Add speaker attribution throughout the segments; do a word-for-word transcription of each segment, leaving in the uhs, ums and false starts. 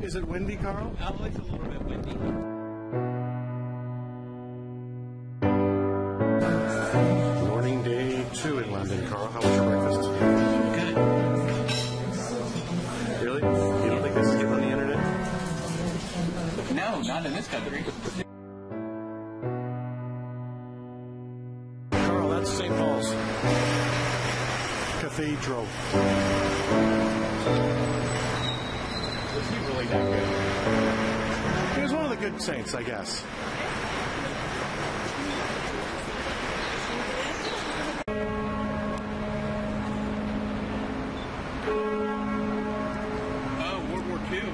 Speaker 1: Is it windy, Carl?
Speaker 2: Oh, it's a little bit windy.
Speaker 1: Morning day two in London, Carl. How was your breakfast?
Speaker 2: Good.
Speaker 1: Really? You don't think this is getting on the internet?
Speaker 2: No, not in this country.
Speaker 1: Carl, that's Saint Paul's Cathedral.
Speaker 2: Was he really that good?
Speaker 1: He was one of the good saints, I guess.
Speaker 2: Oh, World War Two.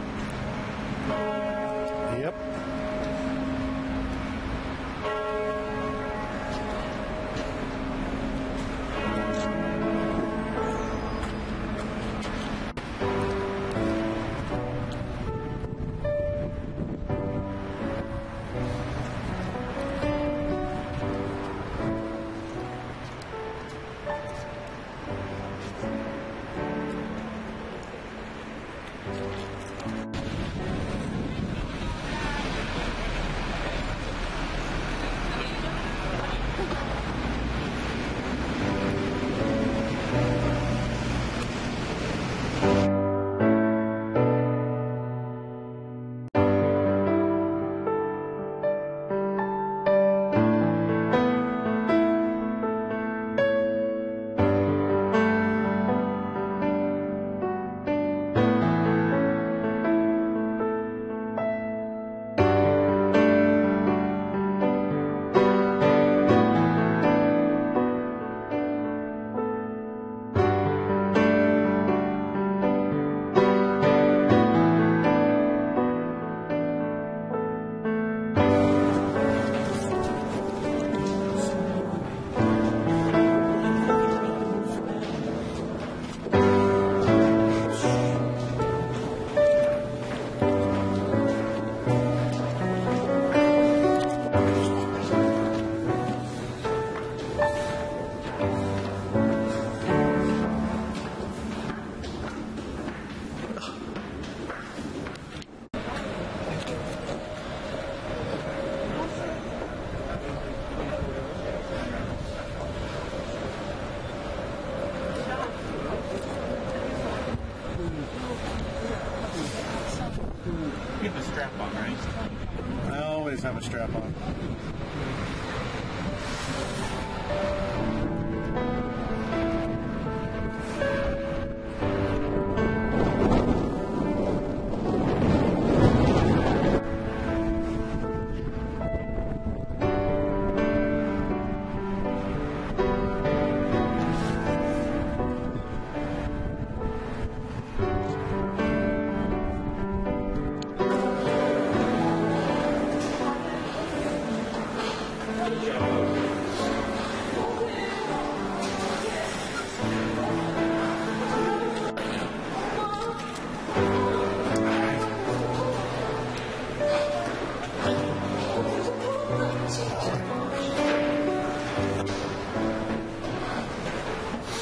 Speaker 1: Yep.
Speaker 2: You have a strap on, right?
Speaker 1: I always have a strap on.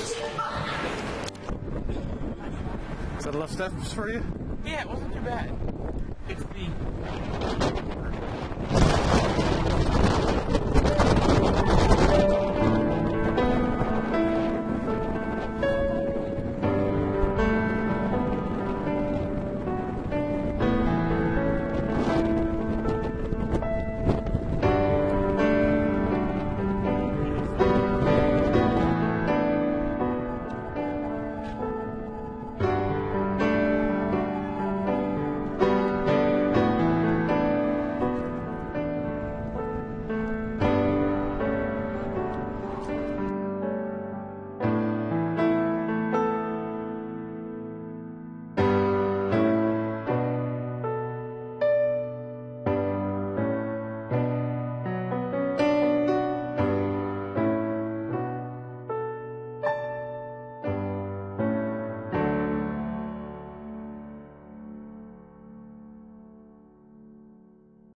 Speaker 1: Is that enough steps for you?
Speaker 2: Yeah, it wasn't too bad.